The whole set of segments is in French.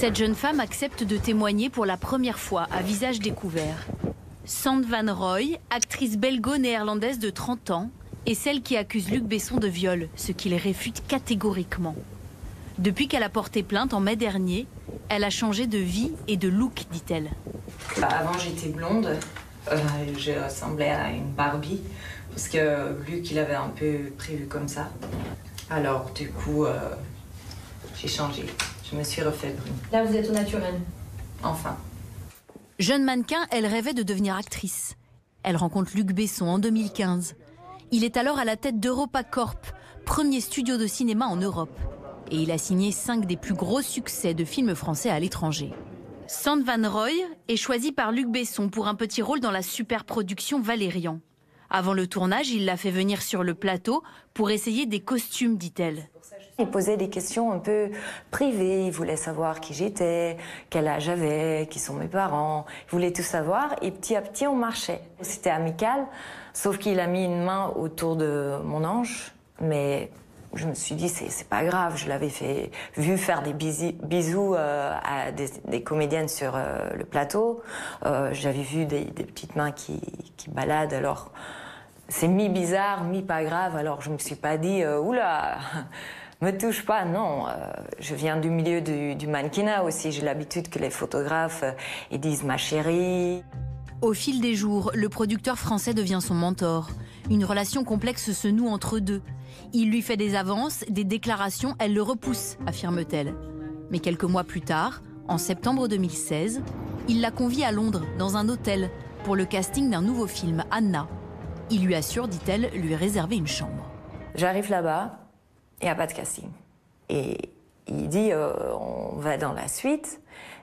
Cette jeune femme accepte de témoigner pour la première fois à visage découvert. Sand Van Rooij, actrice belgo-néerlandaise de 30 ans, est celle qui accuse Luc Besson de viol, ce qu'il réfute catégoriquement. Depuis qu'elle a porté plainte en mai dernier, elle a changé de vie et de look, dit-elle. Avant, j'étais blonde. Je ressemblais à une Barbie, parce que Luc, il avait un peu prévu comme ça. Alors, du coup, j'ai changé. Je me suis refait brune. Là, vous êtes au naturel. Enfin. Jeune mannequin, elle rêvait de devenir actrice. Elle rencontre Luc Besson en 2015. Il est alors à la tête d'EuropaCorp, premier studio de cinéma en Europe. Et il a signé 5 des plus gros succès de films français à l'étranger. Sand Van Rooij est choisi par Luc Besson pour un petit rôle dans la superproduction Valérian. Avant le tournage, il l'a fait venir sur le plateau pour essayer des costumes, dit-elle. Il posait des questions un peu privées, il voulait savoir qui j'étais, quel âge j'avais, qui sont mes parents. Il voulait tout savoir et petit à petit on marchait. C'était amical, sauf qu'il a mis une main autour de mon hanche, mais je me suis dit c'est pas grave, je l'avais vu faire des bisous à des comédiennes sur le plateau. J'avais vu des petites mains qui baladent, alors c'est mi-bizarre, mi-pas grave, alors je me suis pas dit oula, me touche pas, non. Je viens du milieu du mannequinat aussi, j'ai l'habitude que les photographes ils disent ma chérie. Au fil des jours, le producteur français devient son mentor. Une relation complexe se noue entre eux deux. Il lui fait des avances, des déclarations, elle le repousse, affirme-t-elle. Mais quelques mois plus tard, en septembre 2016, il la convie à Londres, dans un hôtel, pour le casting d'un nouveau film, Anna. Il lui assure, dit-elle, lui réserver une chambre. J'arrive là-bas, il n'y a pas de casting. Et il dit, on va dans la suite.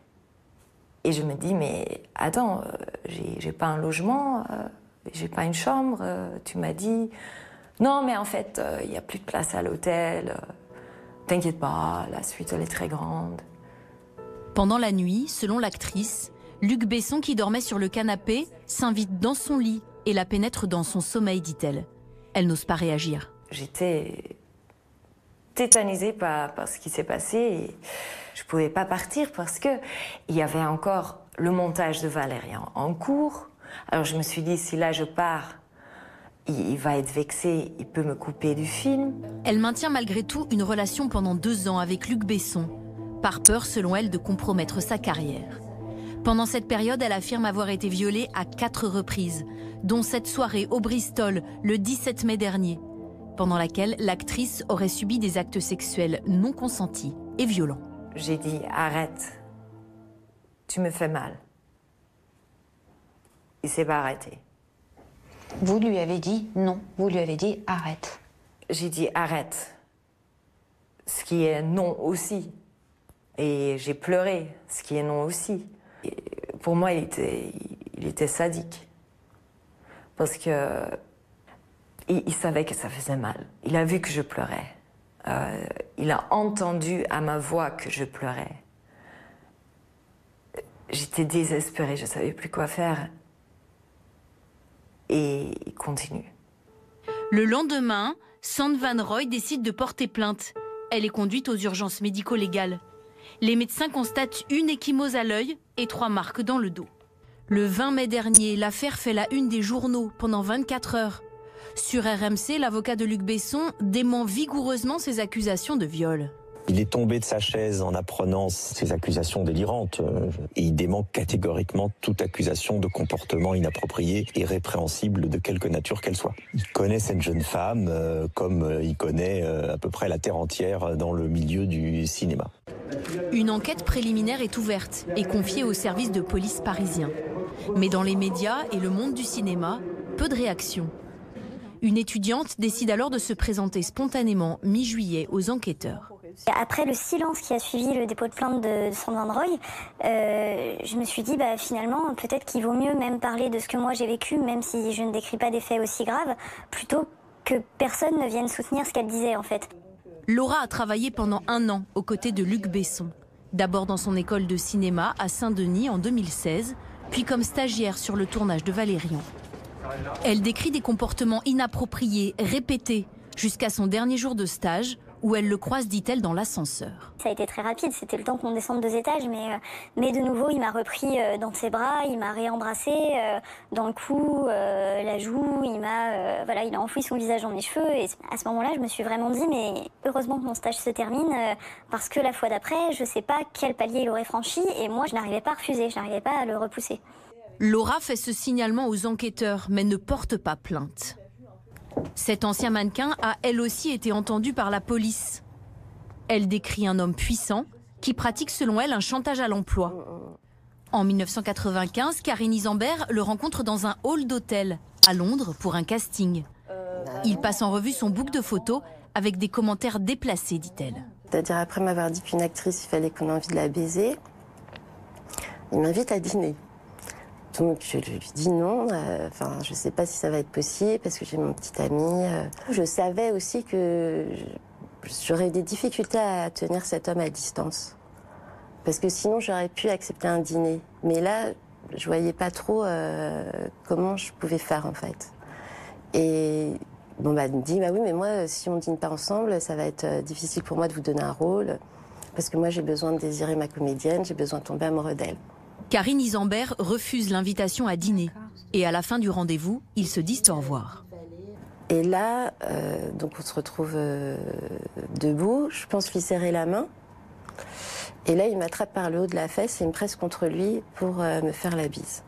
Et je me dis, mais attends, j'ai pas un logement, j'ai pas une chambre, tu m'as dit... Non, mais en fait, il n'y a plus de place à l'hôtel. T'inquiète pas, la suite, elle est très grande. Pendant la nuit, selon l'actrice, Luc Besson, qui dormait sur le canapé, s'invite dans son lit et la pénètre dans son sommeil, dit-elle. Elle n'ose pas réagir. J'étais tétanisée par ce qui s'est passé. Et je ne pouvais pas partir parce qu'il y avait encore le montage de Valérian en cours. Alors je me suis dit, si là je pars, il va être vexé, il peut me couper du film. Elle maintient malgré tout une relation pendant 2 ans avec Luc Besson, par peur, selon elle, de compromettre sa carrière. Pendant cette période, elle affirme avoir été violée à 4 reprises, dont cette soirée au Bristol, le 17 mai dernier, pendant laquelle l'actrice aurait subi des actes sexuels non consentis et violents. J'ai dit, arrête, tu me fais mal. Il s'est pas arrêté. Vous lui avez dit non, vous lui avez dit arrête. J'ai dit arrête, ce qui est non aussi. Et j'ai pleuré, ce qui est non aussi. Et pour moi, il était sadique. Parce que il savait que ça faisait mal. Il a vu que je pleurais. Il a entendu à ma voix que je pleurais. J'étais désespérée, je ne savais plus quoi faire. Et il continue. Le lendemain, Sand Van Rooij décide de porter plainte. Elle est conduite aux urgences médico-légales. Les médecins constatent une ecchymose à l'œil et 3 marques dans le dos. Le 20 mai dernier, l'affaire fait la une des journaux pendant 24 heures. Sur RMC, l'avocat de Luc Besson dément vigoureusement ces accusations de viol. Il est tombé de sa chaise en apprenant ces accusations délirantes et il dément catégoriquement toute accusation de comportement inapproprié et répréhensible de quelque nature qu'elle soit. Il connaît cette jeune femme comme il connaît à peu près la terre entière dans le milieu du cinéma. Une enquête préliminaire est ouverte et confiée au service de police parisien. Mais dans les médias et le monde du cinéma, peu de réactions. Une étudiante décide alors de se présenter spontanément mi-juillet aux enquêteurs. Après le silence qui a suivi le dépôt de plainte de Sand Van Rooij, je me suis dit finalement peut-être qu'il vaut mieux même parler de ce que moi j'ai vécu, même si je ne décris pas des faits aussi graves, plutôt que personne ne vienne soutenir ce qu'elle disait en fait. Laura a travaillé pendant 1 an aux côtés de Luc Besson. D'abord dans son école de cinéma à Saint-Denis en 2016, puis comme stagiaire sur le tournage de Valérian. Elle décrit des comportements inappropriés, répétés, jusqu'à son dernier jour de stage, où elle le croise, dit-elle, dans l'ascenseur. Ça a été très rapide, c'était le temps qu'on descende 2 étages, mais de nouveau il m'a repris dans ses bras, il m'a réembrassé dans le cou, la joue, il a enfoui son visage dans mes cheveux, et à ce moment-là je me suis vraiment dit mais heureusement que mon stage se termine, parce que la fois d'après je sais pas quel palier il aurait franchi, et moi je n'arrivais pas à refuser, je n'arrivais pas à le repousser. Laura fait ce signalement aux enquêteurs, mais ne porte pas plainte. Cet ancien mannequin a elle aussi été entendu par la police. Elle décrit un homme puissant qui pratique selon elle un chantage à l'emploi. En 1995, Karine Isambert le rencontre dans un hall d'hôtel à Londres pour un casting. Il passe en revue son book de photos avec des commentaires déplacés, dit-elle. C'est-à-dire après m'avoir dit qu'une actrice, il fallait qu'on ait envie de la baiser, il m'invite à dîner. Donc je lui dis non, je sais pas si ça va être possible parce que j'ai mon petit ami. Je savais aussi que j'aurais des difficultés à tenir cet homme à distance. Parce que sinon j'aurais pu accepter un dîner. Mais là, je voyais pas trop comment je pouvais faire en fait. Et il me dit, bah oui, mais moi, si on dîne pas ensemble, ça va être difficile pour moi de vous donner un rôle. Parce que moi, j'ai besoin de désirer ma comédienne, j'ai besoin de tomber amoureux d'elle. Karine Isambert refuse l'invitation à dîner. Et à la fin du rendez-vous, ils se disent au revoir. Et là, donc on se retrouve debout. Je pense lui serrer la main. Et là, il m'attrape par le haut de la fesse et il me presse contre lui pour me faire la bise.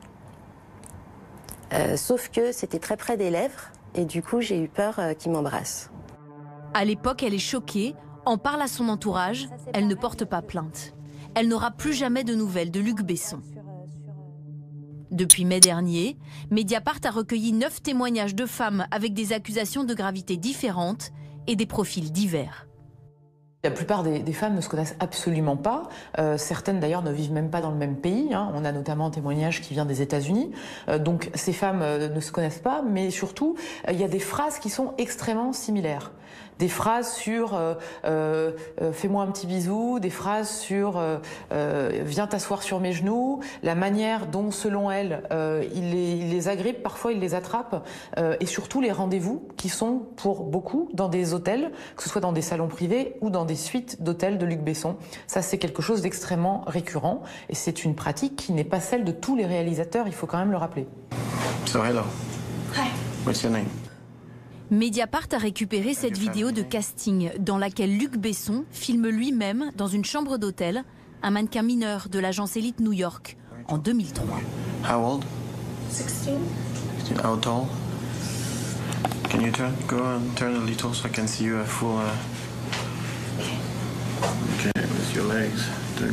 Sauf que c'était très près des lèvres. Et du coup, j'ai eu peur qu'il m'embrasse. À l'époque, elle est choquée, en parle à son entourage. Elle ne porte pas plainte. Elle n'aura plus jamais de nouvelles de Luc Besson. Depuis mai dernier, Mediapart a recueilli 9 témoignages de femmes avec des accusations de gravité différentes et des profils divers. La plupart des femmes ne se connaissent absolument pas. Certaines d'ailleurs ne vivent même pas dans le même pays. On a notamment un témoignage qui vient des États-Unis. Donc ces femmes ne se connaissent pas, mais surtout il y a des phrases qui sont extrêmement similaires. Des phrases sur fais-moi un petit bisou, des phrases sur viens t'asseoir sur mes genoux, la manière dont selon elle il les agrippe, parfois il les attrape, et surtout les rendez-vous qui sont pour beaucoup dans des hôtels, que ce soit dans des salons privés ou dans des suites d'hôtels de Luc Besson. Ça c'est quelque chose d'extrêmement récurrent et c'est une pratique qui n'est pas celle de tous les réalisateurs, il faut quand même le rappeler. So hello. Hi. What's your name? Mediapart a récupéré cette vidéo de casting dans laquelle Luc Besson filme lui-même dans une chambre d'hôtel un mannequin mineur de l'agence Elite New York en 2003. How old? 16. How tall? Can you go and turn a little so I can see you a full... Okay, with your legs.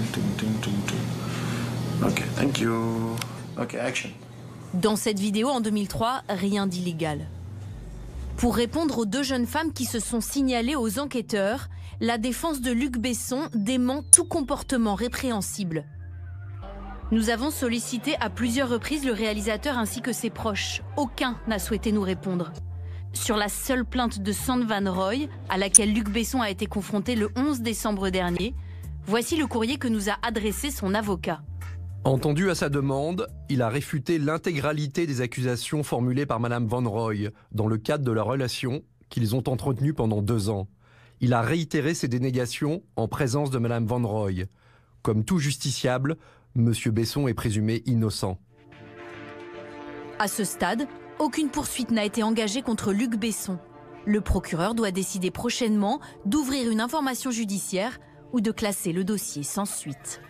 Okay, thank you. Okay, action. Dans cette vidéo en 2003, rien d'illégal. Pour répondre aux 2 jeunes femmes qui se sont signalées aux enquêteurs, la défense de Luc Besson dément tout comportement répréhensible. Nous avons sollicité à plusieurs reprises le réalisateur ainsi que ses proches. Aucun n'a souhaité nous répondre. Sur la seule plainte de Sander Van Roy, à laquelle Luc Besson a été confronté le 11 décembre dernier, voici le courrier que nous a adressé son avocat. Entendu à sa demande, il a réfuté l'intégralité des accusations formulées par Madame Van Roy dans le cadre de la relation qu'ils ont entretenue pendant 2 ans. Il a réitéré ses dénégations en présence de Madame Van Roy. Comme tout justiciable, Monsieur Besson est présumé innocent. À ce stade, aucune poursuite n'a été engagée contre Luc Besson. Le procureur doit décider prochainement d'ouvrir une information judiciaire ou de classer le dossier sans suite.